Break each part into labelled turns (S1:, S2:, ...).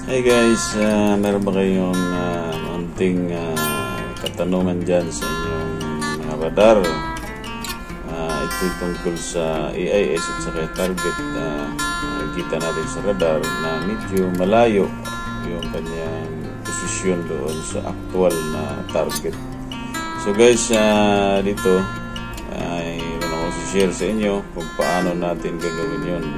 S1: Hey guys, meron ba kayong unting katanungan dyan sa inyong mga radar? Ito'y tungkol sa AIS at saka target. Nakikita natin sa radar na medyo malayo yung kanyang posisyon doon sa actual na target. So guys, dito ay ano ko share sa inyo kung paano natin gagawin yun.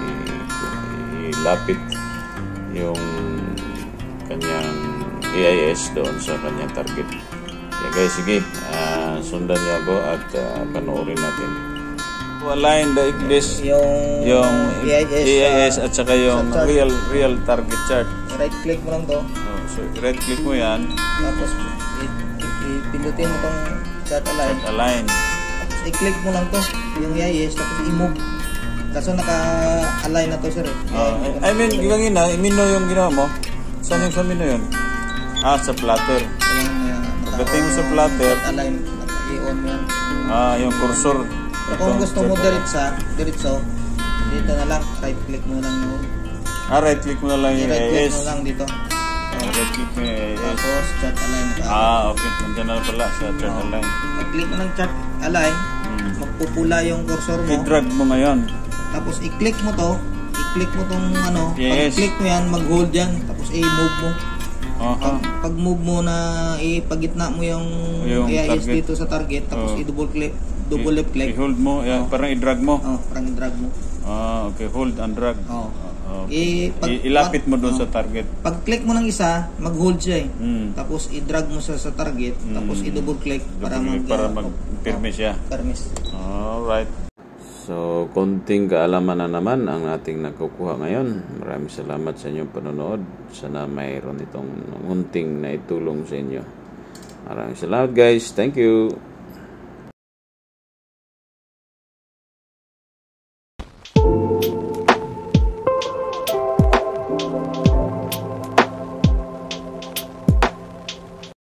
S1: Ilapit yung kanyang AIS doon sa kanyang target. Kaya guys, sige, sundan niyo ako at panoorin natin. Align the iglis, yung AIS at saka yung real target chart.
S2: Right click mo lang to.
S1: So right click mo yan.
S2: Tapos pindutin mo tong chart align. Tapos i-click mo lang to, yung AIS, tapos i-move. Kaso naka-align na to, sir.
S1: I mean, yung mino yung ginawa mo. Saan yung sa mino yun? Sa platter. Pagdating mo sa platter,
S2: align, naka-i-on mo yan.
S1: Yung cursor.
S2: Pero kung gusto mo diretso, dito na lang, right click mo lang yung...
S1: right click mo na lang yung
S2: right click
S1: AIS.
S2: mo lang dito.
S1: Right click mo yung AIS.
S2: Tapos, chart align.
S1: Okay. Nandiyan na pala sa chart align.
S2: Pag-click mo ng chart align, magpupula yung cursor mo.
S1: I-drag mo ngayon.
S2: Tapos i-click mo to, i-click mo tong
S1: yes.
S2: pag-click mo yan, mag-hold yan, tapos i-move mo. Pag-move mo na ipagitna mo yung AIS dito sa target, tapos i-double left click.
S1: I-hold mo, parang i-drag mo.
S2: Parang i-drag mo.
S1: Okay, hold and drag.
S2: Ilapit
S1: mo doon sa target.
S2: Pag-click mo ng isa, mag-hold siya Tapos i-drag mo sa target, tapos i-double click para
S1: mag-firme siya.
S2: Permis.
S1: Alright. So, konting kaalaman na naman ang ating nakukuha ngayon. Maraming salamat sa inyong panonood. Sana mayroon itong munting na itulong sa inyo. Maraming salamat guys. Thank you.